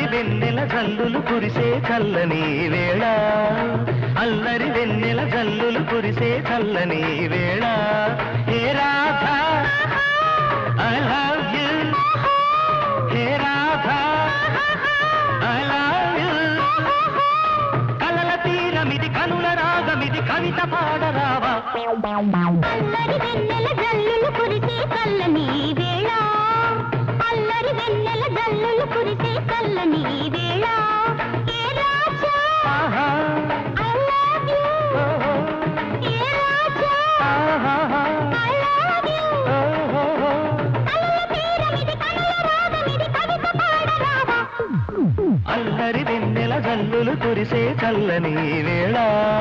అల్లరి వెన్నెల జల్లులు కురిసే చల్లని వేళ అల్లరి వెన్నెల జల్లులు కురిసే చల్లని వేళ hey Radha I love you hey Radha I love you కలల తీరమిది కనుల రాగమిది కవిత పాడరావా అల్లరి వెన్నెల జల్లులు కురిసే చల్లని వేళ అల్లరి వెన్నెల జల్లులు కురిసే చల్లని వేళ ఏ రాజా ఐ లవ్ యు ఏ రాజా ఐ లవ్ యు కలల తీరమిది కనుల రాగమిది కవిత పాడరావా అల్లరి వెన్నెల జల్లులు కురిసే చల్లని వేళ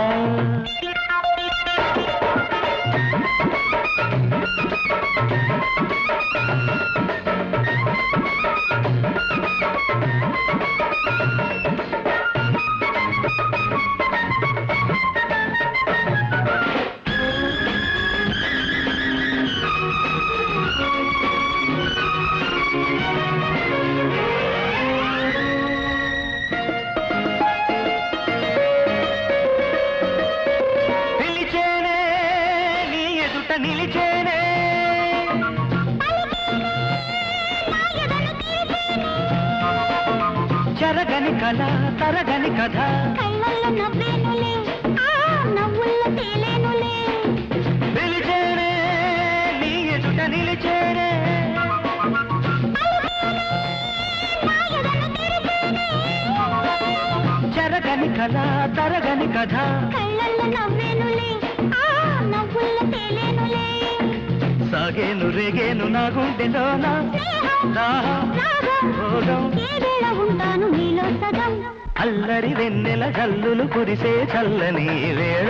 నిలిచేనే జరగని కళ తరగని కథ కళ్ళల్లో నవ్వేనులే నవ్వుల్లో తేలేనులే నిలిచేనే నీ ఎదుట నిలిచేనే జరగని కళ తరగని కథ కళ్ళల్లో నవ్వేనులే నవ్వుల్లో తేలేనులే సాగేను రేగేను నా గుండెలోన ఏ వేళ ఉంటాను నీలో సగం అల్లరి వెన్నెల జల్లులు కురిసే చల్లని వేళ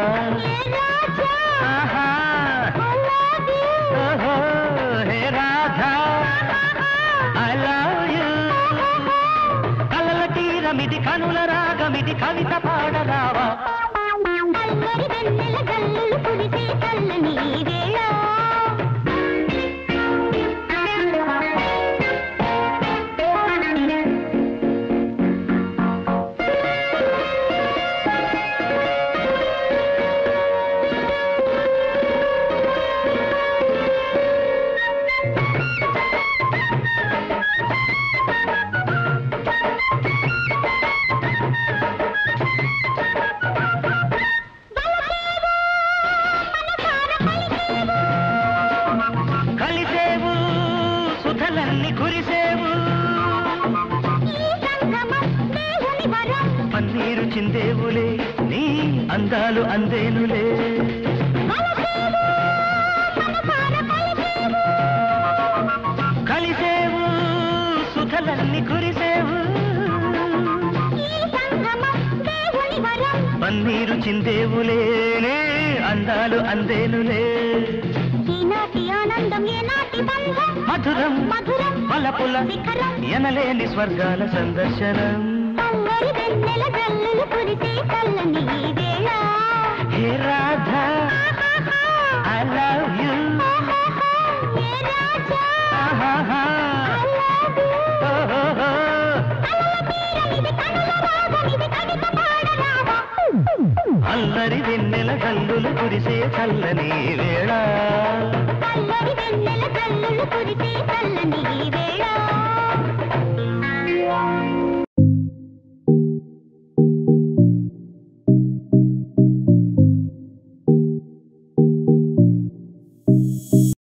hey Radha I love you కలల తీరమిది కనుల రాగమిది కవిత పాడరావా అల్లరి వెన్నెల జల్లులు కురిసే చల్లని వేళ కలిసేవు సుధలన్నీ కురిసేవు పన్నీరు చిందేవులే నీ అందాలు అందేనులే కలిసేవు సుధలన్నీ కురిసేవు పన్నీరు చిందేవులే నీ అందాలు అందేనులే ఈనాటి ఆనందం ఏనాటి బంధం మధురం మధురం మలపుల శిఖరం ఎనలేని స్వర్గాల సందర్శనం అల్లరి వెన్నెల జల్లులు కురిసే చల్లని వేళ hey Radha I love you ఏ రాజా ఐ లవ్ యు తీరమిది కనుల రాగమిది కవిత పాడరావా అల్లరి వెన్నెల జల్లులు కురిసే చల్లని వేళ అల్లరి వెన్నెల జల్లులు కురిసే